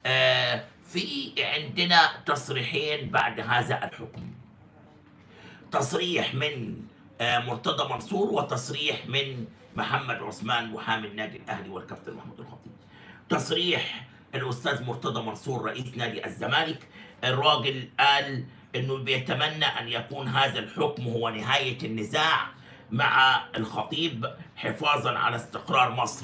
في عندنا تصريحين بعد هذا الحكم، تصريح من مرتضى منصور وتصريح من محمد عثمان محامي النادي الاهلي والكابتن محمود الخطيب. تصريح الاستاذ مرتضى منصور رئيس نادي الزمالك، الراجل قال انه بيتمنى ان يكون هذا الحكم هو نهايه النزاع مع الخطيب حفاظا على استقرار مصر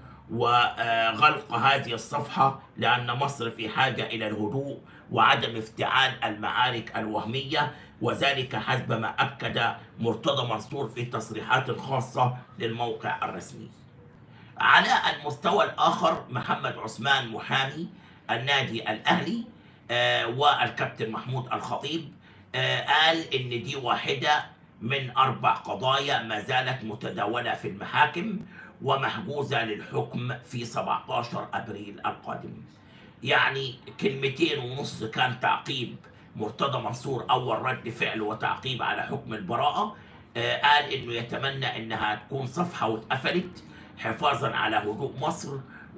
وغلق هذه الصفحة، لأن مصر في حاجة إلى الهدوء وعدم افتعال المعارك الوهمية، وذلك حسب ما أكد مرتضى منصور في تصريحات خاصة للموقع الرسمي. على المستوى الآخر محمد عثمان محامي النادي الأهلي والكابتن محمود الخطيب قال إن دي واحدة من 4 قضايا ما زالت متداولة في المحاكم ومحجوزة للحكم في 17 أبريل القادم. يعني 2.5 كلمة كان تعقيب مرتضى منصور، أول رد فعل وتعقيب على حكم البراءة. قال إنه يتمنى إنها تكون صفحة واتقفلت حفاظا على هدوء مصر،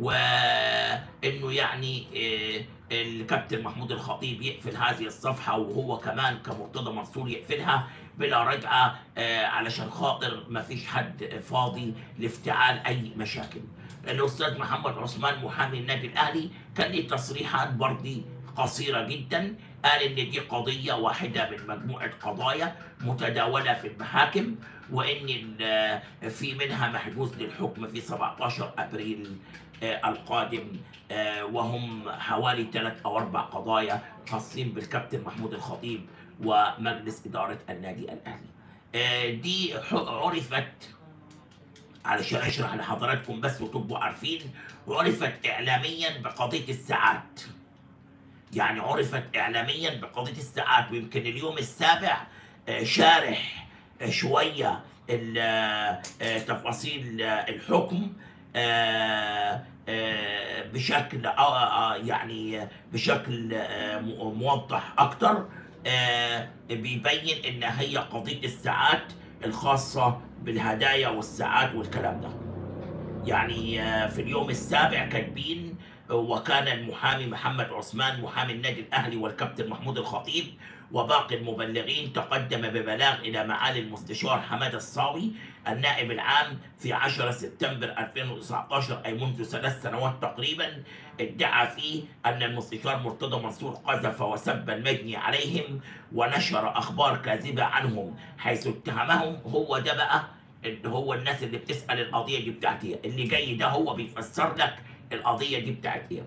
وإنه يعني الكابتن محمود الخطيب يقفل هذه الصفحة وهو كمان كمرتضى منصور يقفلها بلا رجعة، علشان خاطر ما فيش حد فاضي لافتعال أي مشاكل. الأستاذ محمد عثمان محامي النادي الأهلي كان ليه تصريحات برضه قصيرة جدا، قال إن دي قضية واحدة من مجموعة قضايا متداولة في المحاكم، وإن في منها محجوز للحكم في 17 أبريل القادم، وهم حوالي 3 أو 4 قضايا خاصين بالكابتن محمود الخطيب ومجلس إدارة النادي الأهلي. دي عرفت، علشان أشرح لحضراتكم بس وتبقوا عارفين، عرفت إعلاميا بقضية الساعات. يعني عرفت إعلاميا بقضية الساعات، ويمكن اليوم السابع شارح شوية تفاصيل الحكم بشكل يعني بشكل موضح أكتر، بيبين إن هي قضية الساعات الخاصة بالهدايا والساعات والكلام ده. يعني في اليوم السابع كاتبين: وكان المحامي محمد عثمان محامي النادي الأهلي والكابتن محمود الخطيب وباقي المبلغين تقدم ببلاغ إلى معالي المستشار حمادة الصاوي النائب العام في 10 سبتمبر 2019، أي منذ 3 سنوات تقريبا، ادعى فيه أن المستشار مرتضى منصور قذف وسب المجني عليهم ونشر أخبار كاذبة عنهم، حيث اتهمهم. هو ده بقى اللي هو الناس اللي بتسأل القضية دي بتاعت ايه، اللي جاي ده هو بيفسر لك القضية دي بتاعت ايه،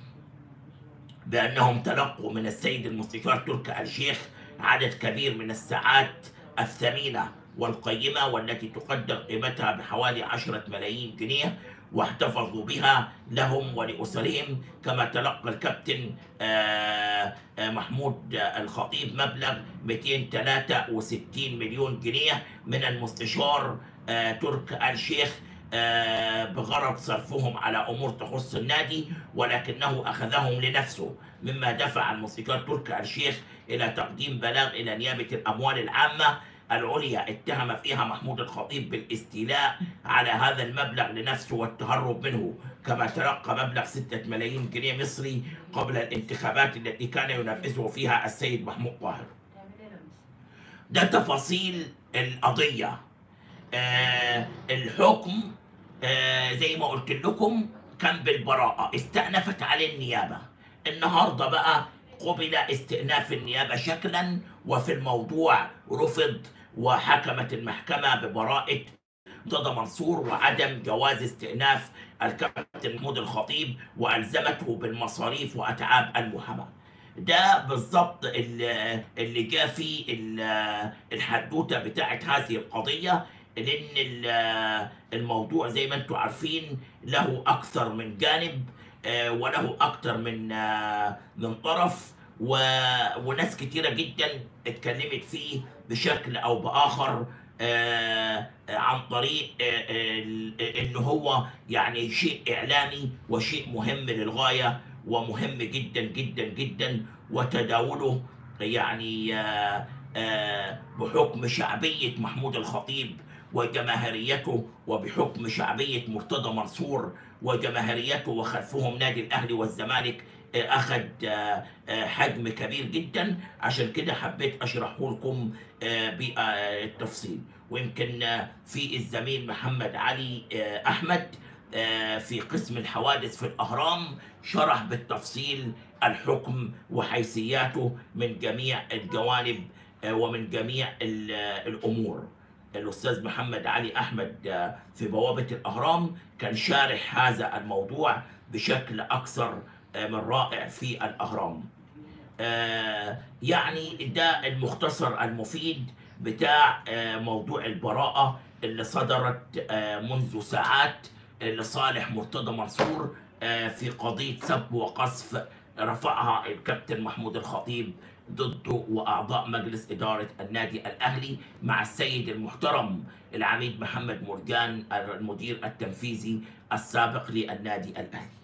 بأنهم تلقوا من السيد المستشار تركي آل الشيخ عدد كبير من الساعات الثمينة والقيمة، والتي تقدر قيمتها بحوالي 10 ملايين جنيه، واحتفظوا بها لهم ولأسرهم. كما تلقى الكابتن محمود الخطيب مبلغ 263 مليون جنيه من المستشار تركي آل الشيخ بغرض صرفهم على أمور تخص النادي، ولكنه أخذهم لنفسه، مما دفع المستشار تركي آل الشيخ إلى تقديم بلاغ إلى نيابة الأموال العامة العليا اتهم فيها محمود الخطيب بالاستيلاء على هذا المبلغ لنفسه والتهرب منه. كما تلقى مبلغ 6 ملايين جنيه مصري قبل الانتخابات التي كان ينفذه فيها السيد محمود طاهر. ده تفاصيل القضية. الحكم زي ما قلت لكم كان بالبراءة، استأنفت عليه النيابة. النهاردة بقى قبل استئناف النيابة شكلا، وفي الموضوع رفض، وحكمت المحكمة ببراءة مرتضى منصور وعدم جواز استئناف الكابتن محمود الخطيب، وألزمته بالمصاريف وأتعاب المحاماة. ده بالظبط اللي جاء في الحدوته بتاعت هذه القضيه، لان الموضوع زي ما انتم عارفين له اكثر من جانب، وله اكثر من طرف، وناس كتيره جدا اتكلمت فيه بشكل او باخر، عن طريق ان هو يعني شيء اعلامي وشيء مهم للغايه ومهم جدا جدا جدا، وتداوله يعني بحكم شعبية محمود الخطيب وجماهيريته، وبحكم شعبية مرتضى منصور وجماهيريته، وخلفهم نادي الأهلي والزمالك أخذ حجم كبير جدا، عشان كده حبيت أشرحه لكم بالتفصيل. ويمكن في الزميل محمد علي أحمد في قسم الحوادث في الأهرام شرح بالتفصيل الحكم وحيثياته من جميع الجوانب ومن جميع الأمور. الأستاذ محمد علي أحمد في بوابة الأهرام كان شارح هذا الموضوع بشكل أكثر من رائع في الأهرام. يعني ده المختصر المفيد بتاع موضوع البراءة اللي صدرت منذ ساعات لصالح مرتضى منصور في قضية سب وقذف رفعها الكابتن محمود الخطيب ضده وأعضاء مجلس إدارة النادي الأهلي مع السيد المحترم العميد محمد مرجان المدير التنفيذي السابق للنادي الأهلي.